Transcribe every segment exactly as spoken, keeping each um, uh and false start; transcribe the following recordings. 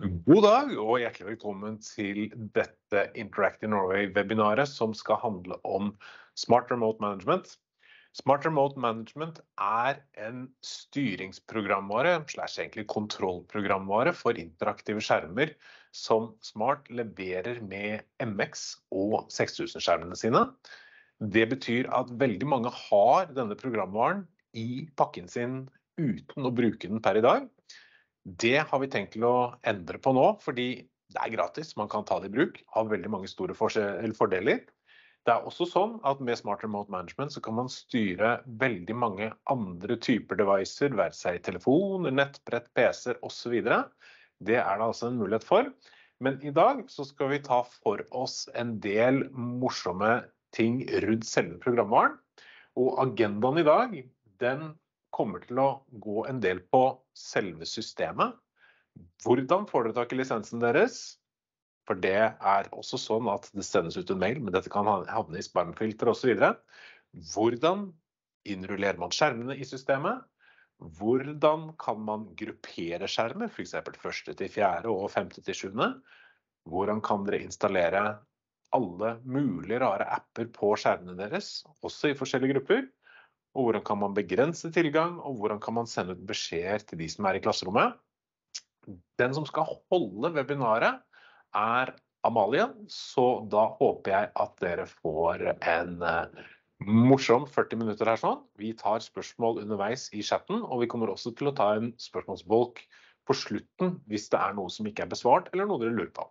God dag og hjertelig velkommen til dette Interactive Norway-webinaret som skal handle om Smart Remote Management. Smart Remote Management er en styringsprogramvare, slash egentlig kontrollprogramvare for interaktive skjermer som Smart leverer med M X og seks tusen skjermene sine. Det betyr at veldig mange har denne programvaren i pakken sin uten å bruke den per i dag. Det har vi tenkt til å endre på nå, fordi det er gratis, man kan ta det i bruk, har veldig mange store fordeler. Det er også sånn at med Smart Remote Management så kan man styre veldig mange andre typer devices, være seg telefoner, nettbrett, P C-er og så videre. Det er det altså en mulighet for. Men i dag så skal vi ta for oss en del morsomme ting rundt selve programvaren. Og agendaen i dag, den kommer til å gå en del på selve systemet. Hvordan får dere tak i lisensen deres? For det er også sånn at det sendes ut en mail, men dette kan havne i spamfilter og så videre. Hvordan innrullerer man skjermene i systemet? Hvordan kan man gruppere skjermer, for eksempel første til fjerde og femte til sjuende? Hvordan kan dere installere alle mulige rare apper på skjermene deres, også i forskjellige grupper? Og hvordan kan man begrense tilgang, og hvordan kan man sende ut beskjeder til de som er i klasserommet. Den som skal holde webinaret er Amalie, så da håper jeg at dere får en morsom førti minutter her sånn. Vi tar spørsmål underveis i chatten, og vi kommer også til å ta en spørsmålsbolk på slutten hvis det er noe som ikke er besvart, eller noe dere lurer på.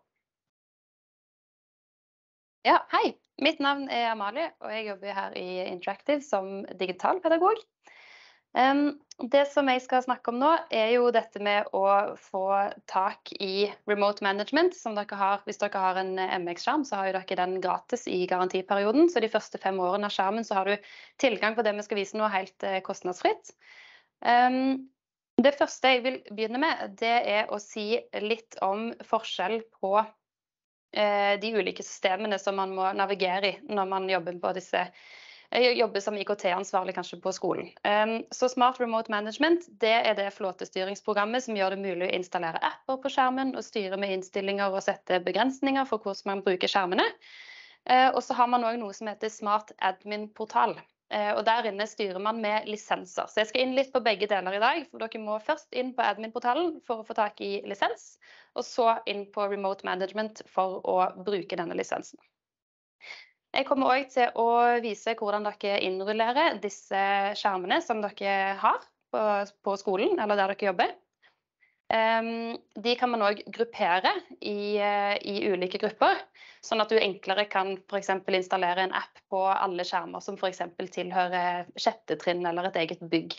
Ja, hei. Mitt navn er Amalie, og jeg jobber her i Interactive som digital pedagog. Um, det som jeg skal snakke om nå er jo dette med å få tak i remote management, som dere har. Hvis dere har en M X-skjerm, så har jo dere den gratis i garantiperioden, så de første fem årene av skjermen så har du tilgang på det vi skal vise nå helt eh, kostnadsfritt. Um, det første jeg vil begynne med, det er å si litt om forskjell på de ulike systemene som man må navigere i når man jobber på disse, jobber som I K T-ansvarlig kanskje på skolen. Så Smart Remote Management, det er det flåtestyringsprogrammet som gjør det mulig å installere apper på skjermen og styre med innstillinger og sette begrensninger for hvordan man bruker skjermene. Og så har man også noe som heter Smart Admin Portal. Og der inne styrer man med lisenser. Så jeg skal inn litt på begge deler i dag, for dere må først inn på admin-portalen for å få tak i lisens, og så inn på remote management for å bruke denne lisensen. Jeg kommer også til å vise hvordan dere innrullerer disse skjermene som dere har på, på skolen, eller der dere jobber. Um, de kan man også gruppere i, uh, i ulike grupper, sånn at du enklere kan for eksempel installere en app på alle skjermer som for eksempel tilhører sjette trinn eller et eget bygg.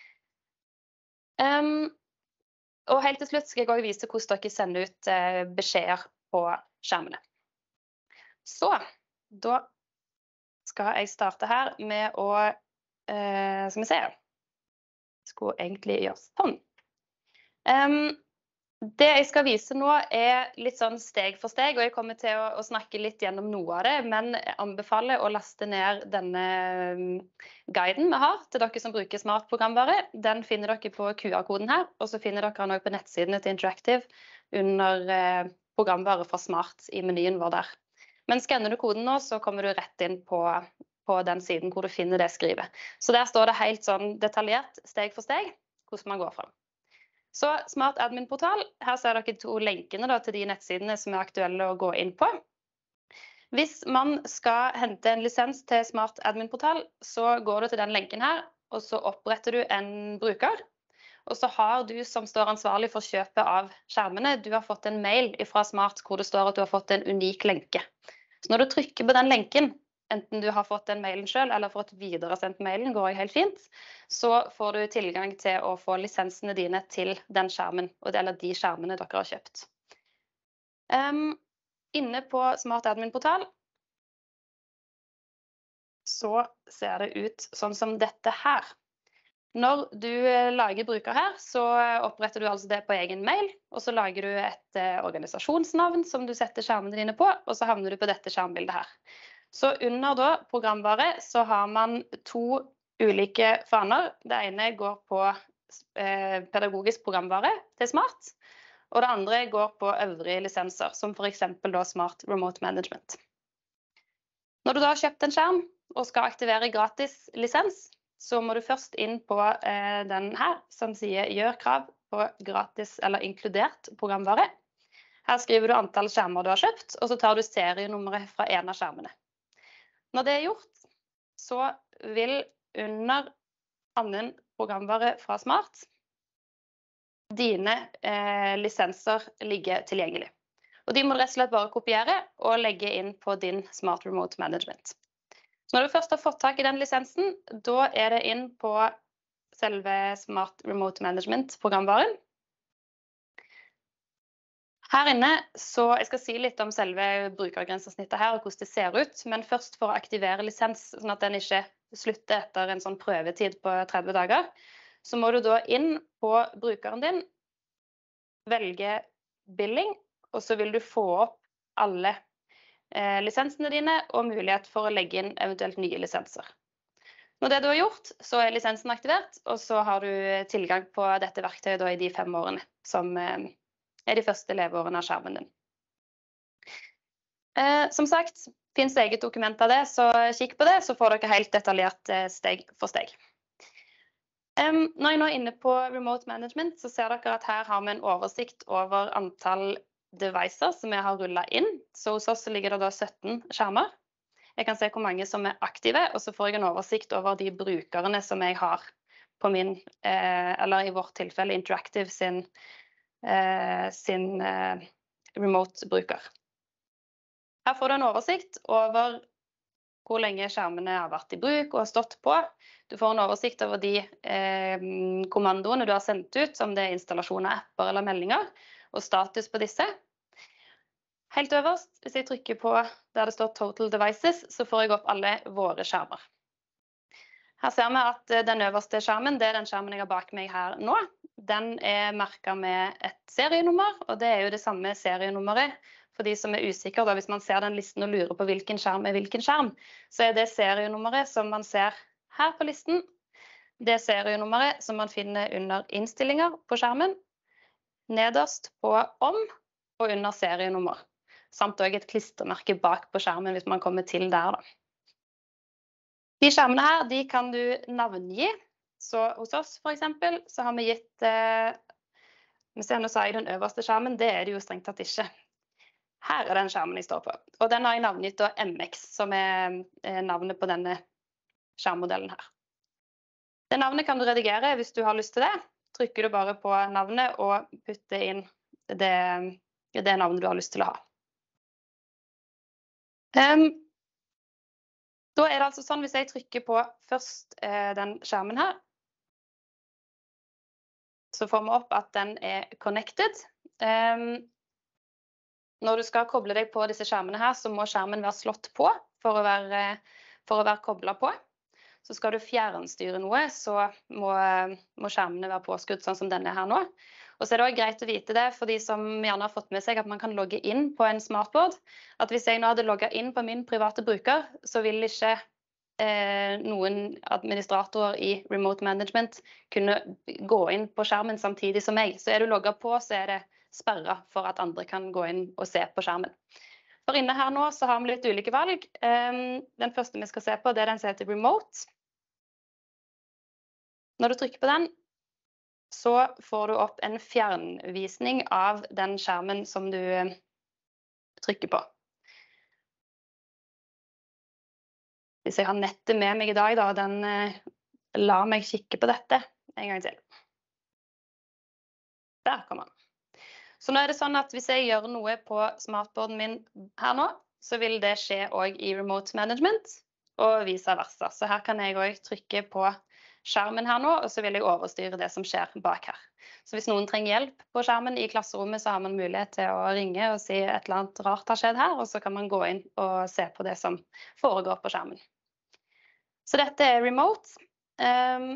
Um, og helt til slutt skal jeg også vise hvordan dere sender ut uh, beskjeder på skjermene. Så, da skal jeg starte her med å, uh, skal vi se, skulle egentlig gjøre sånn. Um, det jeg skal vise nå er litt sånn steg for steg, og jeg kommer til å, å snakke litt gjennom noe av det, men jeg anbefaler å laste ned denne guiden vi har til dere som bruker Smart-programvare. Den finner dere på Q R-koden her, og så finner dere den også på nettsidene til Interactive under eh, programvare fra Smart i menyen vår der. Men skanner du koden nå, så kommer du rett inn på, på den siden hvor du finner det skrivet. Så der står det helt sånn detaljert, steg for steg, hvordan man går frem. Så Smart Admin Portal, her ser dere to lenkene da, til de nettsidene som er aktuelle å gå inn på. Hvis man skal hente en lisens til Smart Admin Portal, så går du til den lenken her, og så oppretter du en bruker. Og så har du som står ansvarlig for kjøpet av skjermene, du har fått en mail fra Smart hvor det står at du har fått en unik lenke. Så når du trykker på den lenken, enten du har fått den mailen selv eller fått videresendt mailen, går helt fint, så får du tilgang til å få lisensene dine til den skjermen, eller de skjermene dere har kjøpt. Um, inne på Smart Admin Portal, så ser det ut sånn som dette her. Når du lager bruker her, så oppretter du altså det på egen mail, og så lager du et eh, organisasjonsnavn som du setter skjermene dine på, og så havner du på dette skjermbildet her. Så under da programvare så har man to ulike faner. Det ene går på eh, pedagogisk programvare til Smart, og det andre går på øvrige lisenser, som for eksempel da Smart Remote Management. Når du da har kjøpt en skjerm og skal aktivere gratis lisens, så må du først inn på eh, den her, som sier gjør krav på gratis eller inkludert programvare. Her skriver du antall skjermer du har kjøpt, og så tar du serienummeret fra en av skjermene. Når det er gjort, så vil under annen programvare fra Smart, dine eh, lisenser ligge tilgjengelig. Og de må rett og slett bare kopiere og legge inn på din Smart Remote Management. Så når du først har fått tak i den lisensen, da er det inn på selve Smart Remote Management-programvaren. Her inne, så jeg skal si litt om selve brukergrensesnittet her og hvordan det ser ut, men først for å aktivere lisens, sånn at den ikke slutter etter en sånn prøvetid på tretti dager, så må du da inn på brukeren din, velge billing, og så vil du få opp alle eh, lisensene dine og mulighet for å legge inn eventuelt nye lisenser. Når det du har gjort, så er lisensen aktivert, og så har du tilgang på dette verktøyet da i de fem årene som eh, er de første leveårene av skjermen din. Eh, som sagt, finnes det eget dokument av det, så kikk på det, så får dere helt detaljert eh, steg for steg. Um, når jeg nå er inne på Remote Management, så ser dere at her har vi en oversikt over antall devices som jeg har rullet inn. Så hos oss ligger det da sytten skjermer. Jeg kan se hvor mange som er aktive, og så får jeg en oversikt over de brukerne som jeg har på min, eh, eller i vårt tilfelle Interactive sin, eh, sin eh, remote-bruker. Her får du en oversikt over hvor lenge skjermene har vært i bruk og stått på. Du får en oversikt over de eh, kommandoene du har sendt ut, som det er installasjon av apper eller meldinger, og status på disse. Helt øverst, hvis jeg trykker på der det står Total Devices, så får jeg opp alle våre skjermer. Her ser vi at den øverste skjermen, det er den skjermen jeg har bak meg her nå. Den er merket med et serienummer, og det er jo det samme serienummeret. For de som er usikre, da, hvis man ser den listen og lurer på hvilken skjerm er hvilken skjerm, så er det serienummeret som man ser her på listen, det serienummeret som man finner under innstillinger på skjermen, nederst på om og under serienummer, samt også et klistremerke bak på skjermen hvis man kommer til der. Da. De skjermene her, de kan du navngi, så hos oss for eksempel, så har vi gitt, eh, vi ser nå sa jeg den øverste skjermen, det er det jo strengt tatt ikke. Her er den skjermen jeg står på, og den har jeg navngitt da M X, som er navnet på denne skjermmodellen her. Det navnet kan du redigere hvis du har lyst til det. Trykker du bare på navnet og putter inn det, det navnet du har lyst til å ha. Um, da er det altså sånn, hvis jeg trykker på først eh, den skjermen her, så får vi opp at den er connected. Um, Når du skal koble deg på disse skjermene her, så må skjermen være slått på for å være, for å være koblet på. Så skal du fjernstyre noe, så må, må skjermene være påskrudd sånn som denne her nå. Og så er det også greit å vite det for de som gjerne har fått med seg at man kan logge inn på en smartboard. At hvis jeg nå hadde logget inn på min private bruker, så vil ikke eh, noen administratorer i Remote Management kunne gå inn på skjermen samtidig som meg. Så er du logget på, så er det sperra for at andre kan gå inn og se på skjermen. For inne her nå så har vi litt ulike valg. Den første vi skal se på, det er den som heter Remote. Når du trykker på den, så får du opp en fjernvisning av den skjermen som du trykker på. Hvis jeg har nettet med meg i dag, da, den lar meg kikke på dette en gang til. Der kommer den. Så nå er det sånn at hvis jeg gjør noe på smartboarden min her nå, så vil det skje også i Remote Management og vice versa. Så her kan jeg også trykke på skjermen her nå, og så vil jeg overstyre det som skjer bak her. Så hvis noen trenger hjelp på skjermen i klasserommet, så har man mulighet til å ringe og si et eller annet rart har skjedd her, og så kan man gå inn og se på det som foregår på skjermen. Så dette er Remote. Um,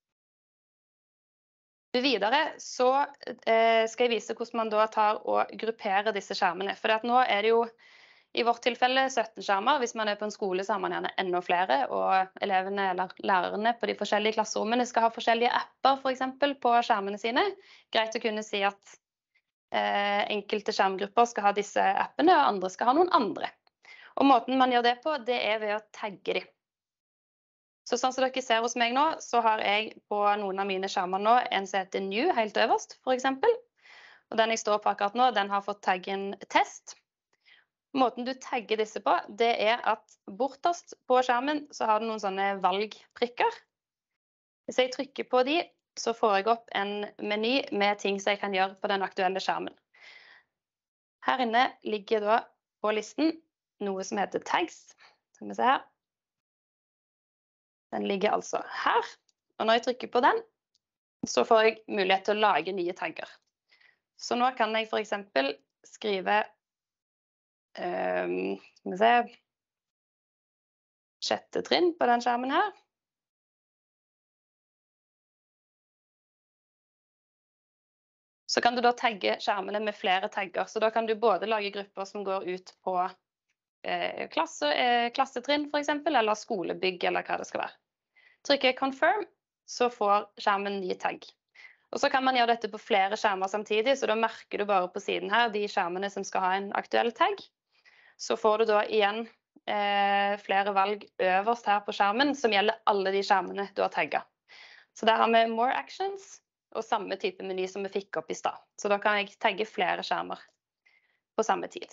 Videre så eh, skal jeg vise hvordan man da tar og grupperer disse skjermene. For at nå er det jo i vårt tilfelle sytten skjermer. Hvis man er på en skole så har man gjerne enda flere, og elevene eller lærerne på de forskjellige klasserommene skal ha forskjellige apper for eksempel på skjermene sine. Greit å kunne si at eh, enkelte skjermgrupper skal ha disse appene, og andre skal ha noen andre. Og måten man gjør det på, det er ved å tagge dem. Så sånn som dere ser hos meg nå, så har jeg på noen av mine skjermer nå en som heter New, helt øverst, for eksempel. Og den jeg står på akkurat nå, den har fått taggen test. Måten du tagger disse på, det er at bortest på skjermen så har du noen sånne valgprikker. Hvis jeg trykker på de, så får jeg opp en meny med ting som jeg kan gjøre på den aktuelle skjermen. Her inne ligger da på listen noe som heter tags. Skal vi se her. Den ligger altså her. Og når jeg trykker på den, så får jeg mulighet til å lage nye tagger. Så nå kan jeg for eksempel skrive Um, skal vi se, sjette trinn på den skjermen her. Så kan du da tagge skjermene med flere tagger. Så da kan du både lage grupper som går ut på eh, klasse, eh, klassetrinn for eksempel, eller skolebygg, eller hva det skal være. Trykker jeg confirm, så får skjermen ny tagg. Og så kan man gjøre dette på flere skjermer samtidig, så da merker du bare på siden her de skjermene som skal ha en aktuell tagg. Så får du da igjen eh, flere valg øverst her på skjermen som gjelder alle de skjermene du har tagget. Så der har vi more actions og samme type meny som vi fikk opp i stad. Så da kan jeg tagge flere skjermer på samme tid.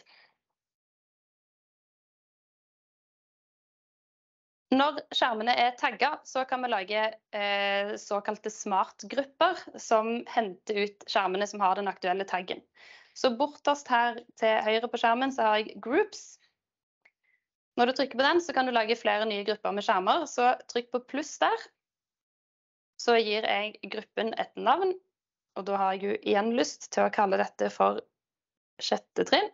Når skjermene er tagget, så kan vi lage eh, såkalte smart-grupper som henter ut skjermene som har den aktuelle taggen. Så bortest her til høyre på skjermen så har jeg groups. Når du trykker på den, så kan du lage flere nye grupper med skjermer. Så trykk på pluss der. Så gir jeg gruppen et navn. Og da har jeg jo igjen lyst til å kalle dette for sjette trinn.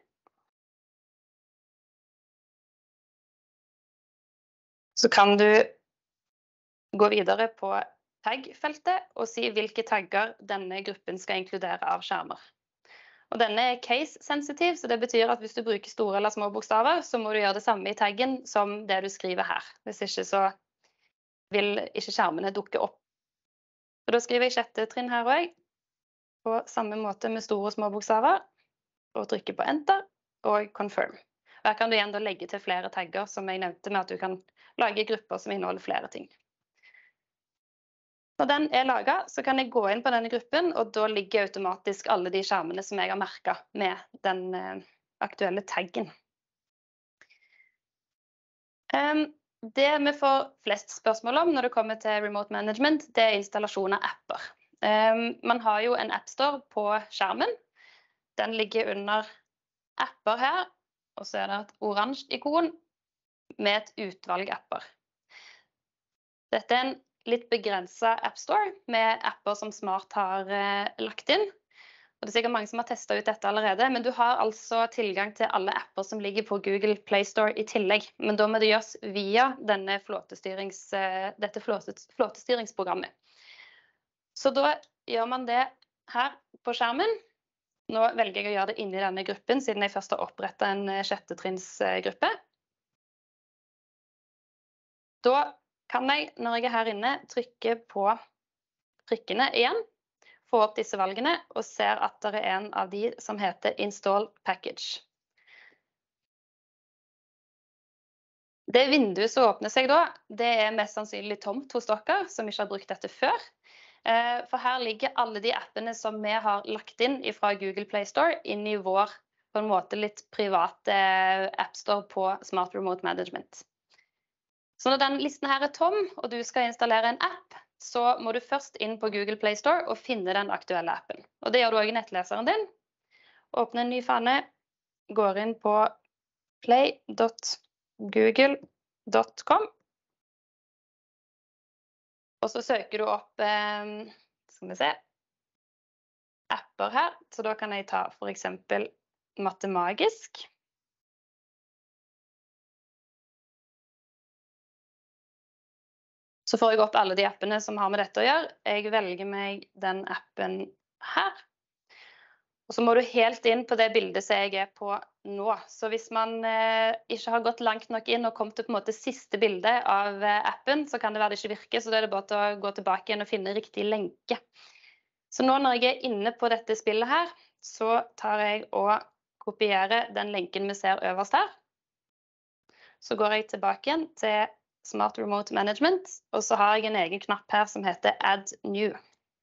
Så kan du gå videre på tag-feltet og si hvilke tagger denne gruppen skal inkludere av skjermer. Og denne er case-sensitiv, så det betyr at hvis du bruker store eller små bokstaver, så må du gjøre det samme i taggen som det du skriver her. Hvis ikke så vil ikke skjermene dukke opp. Og da skriver jeg sjette trinn her også, på samme måte med store og små bokstaver, og trykker på enter og confirm. Og her kan du igjen da legge til flere tagger, som jeg nevnte med at du kan lage grupper som inneholder flere ting. Når den er laget, så kan jeg gå inn på denne gruppen, og da ligger automatisk alle de skjermene som jeg har merket med den eh, aktuelle taggen. Um, det vi får flest spørsmål om når det kommer til remote management, det er installasjon av apper. Um, man har jo en appstore på skjermen. Den ligger under apper her, og så er det et oransje ikon med et utvalg apper. Dette er en litt begrenset appstore med apper som Smart har eh, lagt inn. Og det er sikkert mange som har testet ut dette allerede, men du har altså tilgang til alle apper som ligger på Google Play Store i tillegg. Men da må det gjøres via denne flåtestyrings, eh, dette flåtestyringsprogrammet. Så da gjør man det her på skjermen. Nå velger jeg å gjøre det inni denne gruppen, siden jeg først har opprettet en sjette trinnsgruppe. Da kan jeg, når jeg er her inne, trykke på prikkene igjen, få opp disse valgene, og ser at det er en av de som heter Install Package. Det vinduet som åpner seg da, det er mest sannsynlig tomt hos dere, som ikke har brukt dette før. For her ligger alle de appene som vi har lagt inn fra Google Play Store, inn i vår, på en måte, litt private appstore på Smart Remote Management. Så når den listen her er tom, og du skal installere en app, så må du først inn på Google Play Store og finne den aktuelle appen. Og det gjør du også i nettleseren din. Åpne en ny fane, går inn på play dot google dot com. Og så søker du opp, eh, skal vi se, apper her. Så da kan jeg ta for eksempel Matemagisk. Så får jeg opp alle de appene som har med dette å gjøre. Jeg velger meg den appen her. Og så må du helt inn på det bildet som jeg er på nå. Så hvis man eh, ikke har gått langt nok inn og kommet til på en måte siste bilde av eh, appen, så kan det være det ikke virker, så da er det bare til å gå tilbake igjen og finne riktig lenke. Så nå når jeg er inne på dette spillet her, så tar jeg og kopierer den lenken vi ser øverst her. Så går jeg tilbake igjen til Smart Remote Management, og så har jeg en egen knapp her som heter Add New.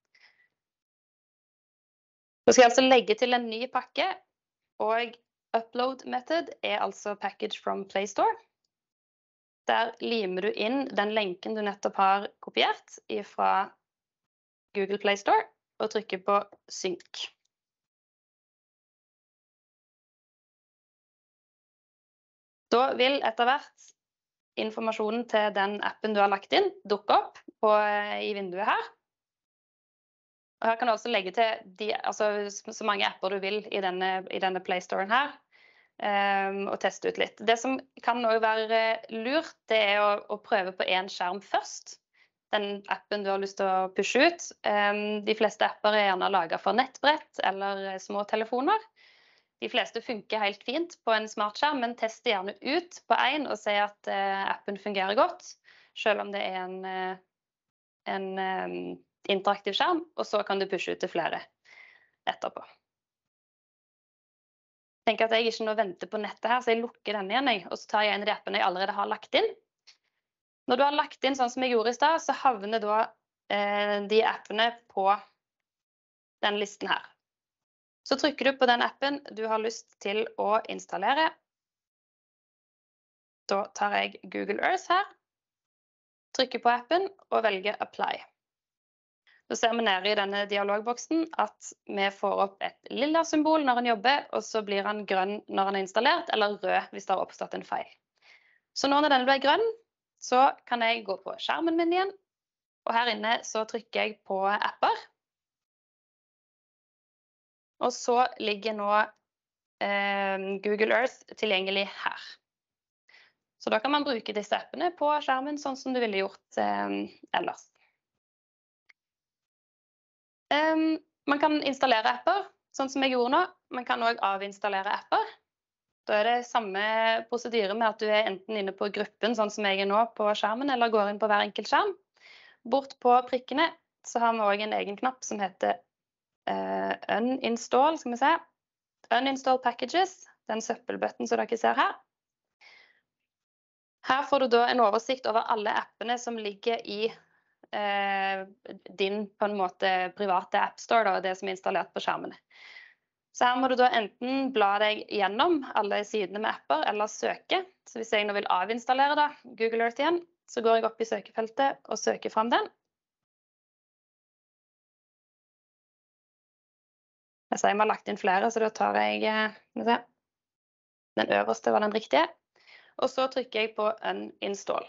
Så skal jeg altså legge til en ny pakke, og Upload Method er altså Package from Play Store. Der limer du inn den lenken du nettopp har kopiert fra Google Play Store, og trykker på Sync. Da vil etter hvert informasjonen til den appen du har lagt inn dukke opp på, i vinduet her. Og her kan du også legge til de, altså, så mange apper du vil i denne, i denne Play Storen her, um, og teste ut litt. Det som kan også være lurt, det er å, å prøve på en skjerm først. Den appen du har lyst til å pushe ut. Um, de fleste apper er gjerne laget for nettbrett eller små telefoner. De fleste funker helt fint på en smartskjerm, men test gjerne ut på en og se at uh, appen fungerer godt, selv om det er en, uh, en um, interaktiv skjerm, og så kan du pushe ut til flere etterpå. Jeg tenker at jeg ikke nå venter på nettet her, så jeg lukker denne igjen, jeg, og så tar jeg en av de appene jeg allerede har lagt inn. Når du har lagt inn sånn som jeg gjorde i sted, så havner da uh, de appene på den listen her. Så trykker du på den appen du har lyst til å installere. Da tar jeg Google Earth her, trykker på appen og velger Apply. Så ser vi nede i denne dialogboksen at vi får opp et lilla symbol når han jobber, og så blir han grønn når han er installert, eller rød hvis det har oppstått en feil. Så nå når denne blir grønn, så kan jeg gå på skjermen min igjen, og her inne så trykker jeg på apper. Og så ligger nå eh, Google Earth tilgjengelig her. Så da kan man bruke disse appene på skjermen sånn som du ville gjort eh, ellers. Um, man kan installere apper, sånn som jeg gjorde nå. Man kan også avinstallere apper. Da er det samme prosedyre med at du er enten inne på gruppen, sånn som jeg er nå på skjermen, eller går inn på hver enkelt skjerm. Bort på prikkene så har vi også en egen knapp som heter Uh, uninstall, skal vi se. Uninstall packages, den søppelbøtten som dere ser her. Her får du da en oversikt over alle appene som ligger i uh, din på en måte private appstore, da, det som er installert på skjermene. Så her må du da enten bla deg gjennom alle sidene med apper, eller søke. Så hvis jeg nå vil avinstallere da, Google Earth igjen, så går jeg opp i søkefeltet og søker frem den. Jeg sier vi har lagt inn flere, så da tar jeg se, den øverste var den riktige. Og så trykker jeg på Uninstall.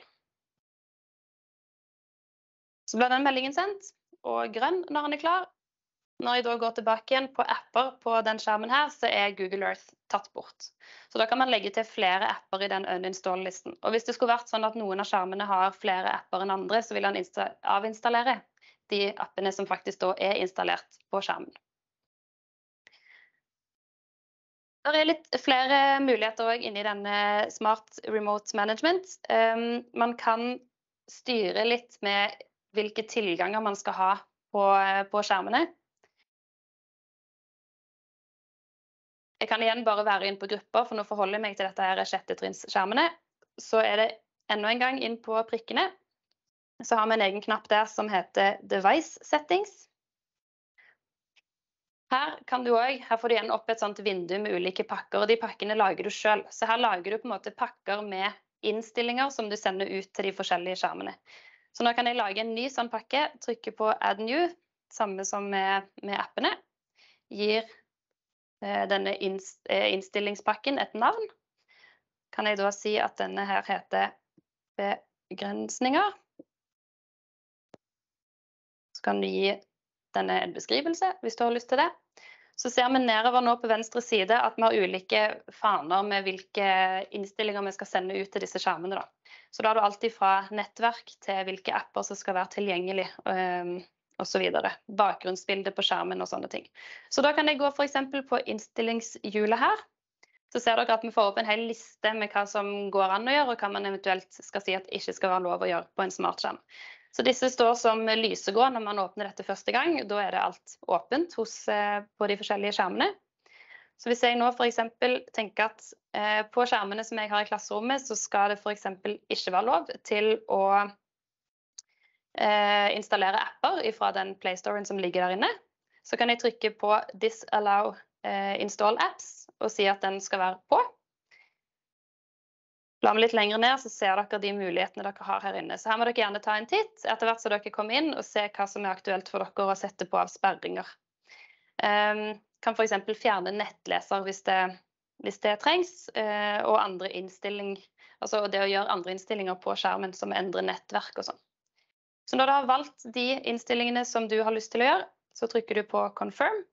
Så blir den meldingen sendt, og grønn når den er klar. Når jeg da går tilbake igjen på apper på den skjermen her, så er Google Earth tatt bort. Så da kan man legge til flere apper i den Uninstall-listen. Og hvis det skulle vært sånn at noen av skjermene har flere apper enn andre, så vil han avinstallere de appene som faktisk da er installert på skjermen. Det er litt flere muligheter også inne i denne Smart Remote Management. Um, man kan styre litt med hvilke tilganger man skal ha på, på skjermene. Jeg kan igjen bare være inn på grupper, for nå forholder jeg meg til dette her sjettetrinnsskjermene. Så er det enda en gang inn på prikkene. Så har vi en egen knapp der som heter Device Settings. Her, kan du også, her får du igjen opp et sånt vindu med ulike pakker, og de pakkene lager du selv. Så her lager du på en måte pakker med innstillinger som du sender ut til de forskjellige skjermene. Så nå kan jeg lage en ny sånn pakke, trykke på Add New, samme som med, med appene. Gir eh, denne innstillingspakken et navn. Kan jeg da si at denne her heter begrensninger. Så kan du gi denne en beskrivelse, hvis du har lyst til det. Så ser vi nedover nå på venstre side at vi har ulike faner med hvilke innstillinger vi skal sende ut til disse skjermene da. Så da har du alltid fra nettverk til hvilke apper som skal være tilgjengelig, um, og så videre. Bakgrunnsbilde på skjermen og sånne ting. Så da kan jeg gå for eksempel på innstillingshjulet her. Så ser dere at vi får opp en hel liste med hva som går an å gjøre, og hva man eventuelt skal si at ikke skal være lov å gjøre på en smartskjerm. Så disse står som lysegrå når man åpner dette første gang. Da er det alt åpent hos, på de forskjellige skjermene. Så hvis jeg nå for eksempel tenker at eh, på skjermene som jeg har i klasserommet, så skal det for eksempel ikke være lov til å eh, installere apper fra den Playstoren som ligger der inne, så kan jeg trykke på Disallow eh, Install Apps og si at den skal være på. Blar vi litt lenger ned, så ser dere de mulighetene dere har her inne. Så her må dere gjerne ta en titt etter hvert så dere kommer inn og se hva som er aktuelt for dere å sette på av sperringer. Um, kan for eksempel fjerne nettleser hvis det, hvis det trengs, uh, og andre innstilling, altså det å gjøre andre innstillinger på skjermen som endrer nettverk og sånn. Så når du har valgt de innstillingene som du har lyst til å gjøre, så trykker du på Confirm.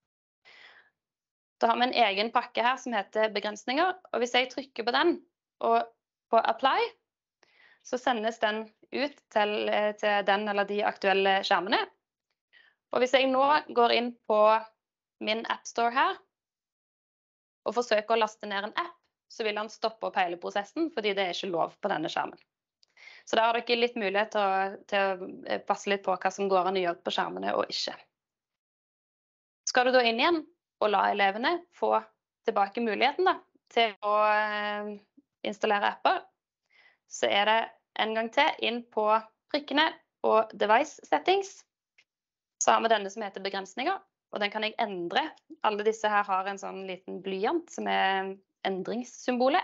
Da har vi en egen pakke her som heter begrensninger, og hvis jeg trykker på den, og på Apply, så sendes den ut til, til den eller de aktuelle skjermene. Og hvis jeg nå går inn på min App Store her, og forsøker å laste ned en app, så vil den stoppe opp hele prosessen, fordi det er ikke lov på denne skjermen. Så da har dere litt mulighet til å, til å passe litt på hva som går an å gjøre på skjermene og ikke. Skal du da inn igjen og la elevene få tilbake muligheten da, til å installere apper, så er det en gang til inn på prikkene og device settings. Så har vi denne som heter begrensninger, og den kan jeg endre. Alle disse her har en sånn liten blyant som er endringssymbolet.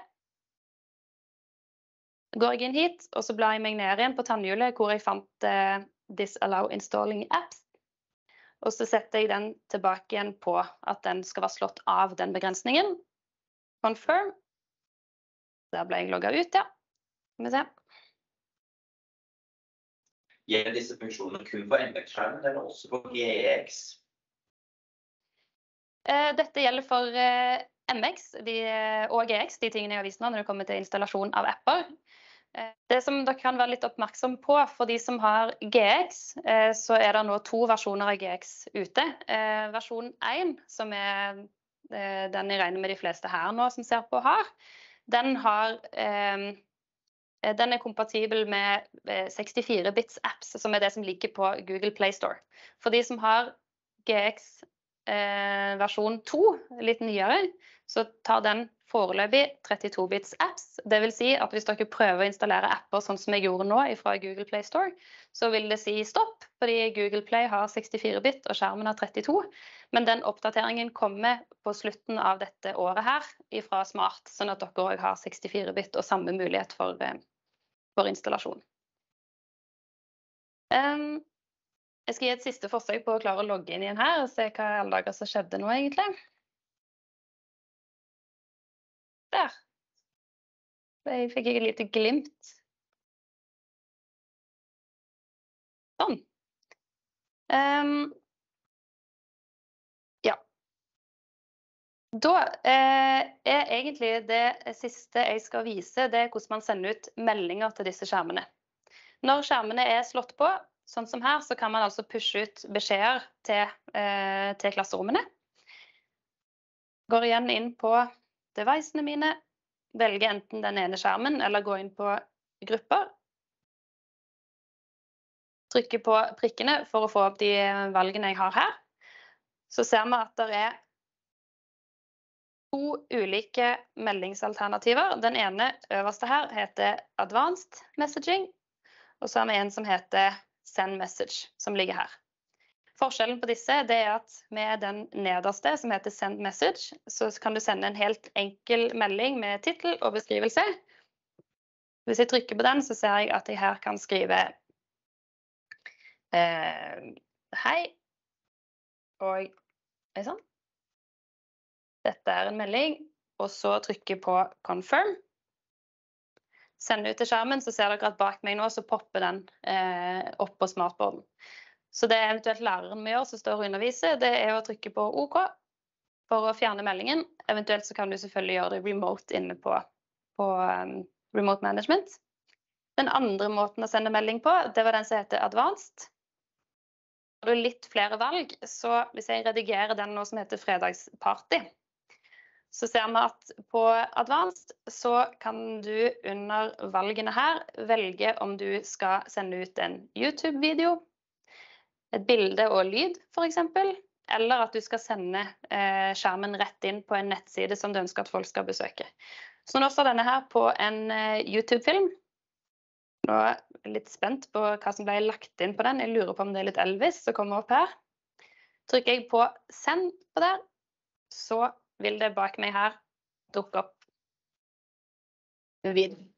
Går jeg inn hit, og så blar jeg meg ned igjen på tannhjulet hvor jeg fant uh, Disallow Installing Apps. Og så setter jeg den tilbake igjen på at den skal være slått av den begrensningen. Confirm. Der ble jeg logget ut, ja. Skal vi se. Gjelder disse funksjonene kun for M X-skjermen, eller også for G X? Dette gjelder for M X de, og G X, de tingene jeg har vist nå når det kommer til installasjon av apper. Det som dere kan være litt oppmerksom på, for de som har G X, så er det nå to versjoner av G X ute. Versjon én, som er den jeg regner med de fleste her nå som ser på har, Den, har, eh, den er kompatibel med sekstifire bits apps, som er det som ligger på Google Play Store. For de som har G X eh, versjon to, litt nyere, så tar den foreløpig trettito bits apps. Det vil si at hvis dere prøver å installere apper sånn som jeg gjorde nå fra Google Play Store, så vil det si stopp, fordi Google Play har sekstifire bit og skjermen har trettito. Men den oppdateringen kommer på slutten av dette året her fra Smart, sånn at dere også har sekstifire bit og samme mulighet for, for installasjon. Um, jeg skal gi et siste forsøk på å klare å logge inn igjen her og se hva alle dager som skjedde nå egentlig. Der. Jeg fikk et lite glimt. Sånn. Um, ja. Da eh, er egentlig det siste jeg skal vise, det er hvordan man sender ut meldinger til disse skjermene. Når skjermene er slått på, sånn som her, så kan man altså pushe ut beskjeder til, eh, til klasserommene. Går igjen inn på devicene mine, velger enten den ene skjermen eller gå inn på grupper. Trykker på prikkene for å få opp de valgene jeg har her. Så ser vi at det er to ulike meldingsalternativer. Den ene øverste her heter Advanced Messaging, og så har vi en som heter Send Message, som ligger her. Forskjellen på disse det er at med den nederste, som heter Send Message, så kan du sende en helt enkel melding med titel og beskrivelse. Hvis jeg trykker på den, så ser jeg at jeg her kan skrive eh, hei, og er sånn. Dette er en melding, og så trykker på Confirm. Sender ut til skjermen, så ser dere at bak meg nå så popper den eh, opp på smartboarden. Så det eventuelt læreren må gjøre som står og underviser, det er å trykke på OK for å fjerne meldingen. Eventuelt så kan du selvfølgelig gjøre det remote inne på, på um, Remote Management. Den andre måten å sende melding på, det var den som heter Advanced. Har du litt flere valg, så hvis jeg redigerer den nå som heter Fredagsparty, så ser vi at på Advanced så kan du under valgene her velge om du skal sende ut en YouTube-video, et bilde og lyd for eksempel, eller at du skal sende eh, skjermen rett inn på en nettside som du ønsker at folk skal besøke. Så nå står denne her på en eh, YouTube-film. Nå er jeg litt spent på hva som ble lagt inn på den. Jeg lurer på om det er litt Elvis som kommer opp her. Trykker jeg på send på der, så vil det bak meg her dukke opp vid.